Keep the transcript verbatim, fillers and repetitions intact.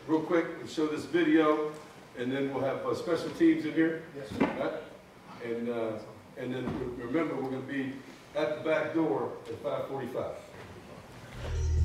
real quick and show this video, and then we'll have uh, special teams in here. Yes, sir. Right? And, uh, and then remember, we're going to be at the back door at five forty-five.